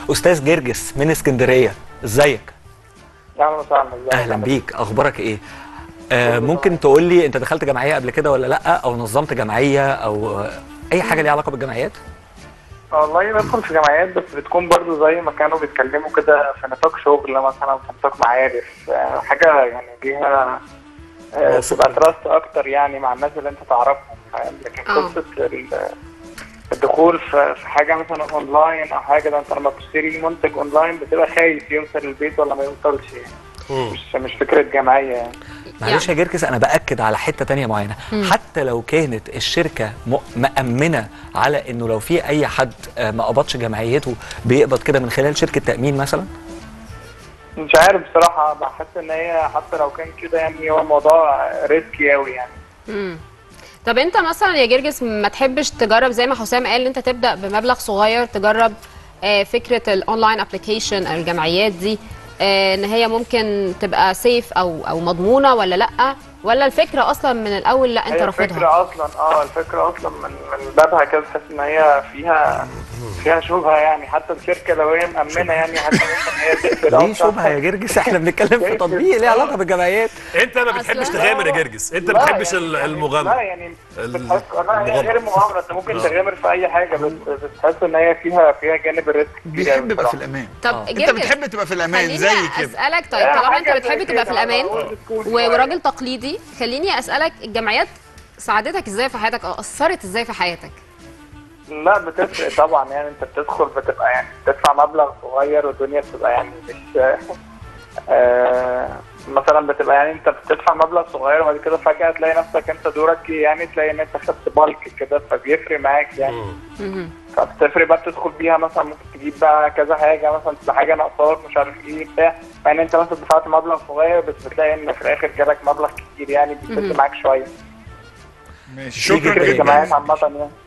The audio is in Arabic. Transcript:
استاذ جرجس من اسكندريه، ازيك؟ اهلا وسهلا. اهلا بيك، اخبارك ايه؟ ممكن تقول لي انت دخلت جمعيه قبل كده ولا لا، او نظمت جمعيه، او اي حاجه ليها علاقه بالجمعيات؟ والله بدخل في جمعيات، بس بتكون برضو زي ما كانوا بيتكلموا كده في نطاق شغل مثلا، في نطاق معارف، حاجه يعني ليها تبقى تراست اكتر يعني مع الناس اللي انت تعرفهم، فاهم؟ لكن قصه الدخول في حاجه مثلا اونلاين او حاجه، ده انت لما بتشتري منتج اونلاين بتبقى خايف يوصل البيت ولا ما يوصلش يعني. مش فكره جمعيه يعني. معلش يا جرجس، انا باكد على حته تانية معينه. حتى لو كانت الشركه مأمنه على انه لو في اي حد ما قبضش جمعيته بيقبض كده من خلال شركه تأمين مثلا؟ مش عارف بصراحه، بحس ان هي حتى لو كان كده يعني هو الموضوع ريسكي قوي يعني. طب انت مثلا يا جرجس ما تحبش تجرب زي ما حسام قال، انت تبدا بمبلغ صغير، تجرب فكره الاونلاين ابلكيشن الجمعيات دي، ان هي ممكن تبقى سيف او مضمونه ولا لا؟ ولا الفكره اصلا من الاول لا انت رافضها؟ الفكره اصلا من بابها كده تحس ان هي فيها شبهه يعني، حتى الشركه لو هي مأمنه يعني حتى ممكن هي تقفل. ليه شبهه يا جرجس؟ احنا بنتكلم في تطبيق ليه علاقه بالجمعيات. انت ما بتحبش تغامر يا جرجس، انت ما بتحبش المغامره. لا يعني بتحس لا غير المغامره، انت ممكن تغامر في اي حاجه، بس بتحس ان هي فيها جانب الريسك. بيحب يبقى في الامان. طب انت بتحب تبقى في الامان زي كده. اسالك طيب، طالما انت بتحب تبقى في الامان وراجل تقليدي، خليني اسالك الجمعيات ساعدتك ازاي في حياتك او اثرت ازاي في حياتك؟ لا بتفرق طبعا يعني، انت بتدخل بتبقى يعني تدفع مبلغ صغير والدنيا بتبقى يعني مش مثلا بتبقى يعني انت بتدفع مبلغ صغير وبعد كده فجأة تلاقي نفسك انت دورك يعني تلاقي ان انت خدت بالك كده، فبيفرق معاك يعني. فبتفرق بقى بتدخل بيها مثلا ممكن تجيب بقى كذا حاجه، مثلا تبقى حاجه ناقصاك مش عارف ايه بتاع، مع ان انت مثلا دفعت مبلغ صغير بس بتلاقي ان في الاخر جالك مبلغ كتير يعني بيفرق معاك شويه. ماشي، شكرا جدا. الجمعيات عامه يعني